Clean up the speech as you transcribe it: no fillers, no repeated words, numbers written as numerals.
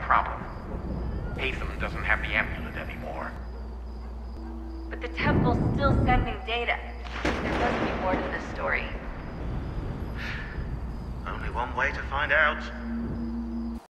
problem. Aetham doesn't have the amulet anymore. But the temple's still sending data. There must be more to this story. Only one way to find out.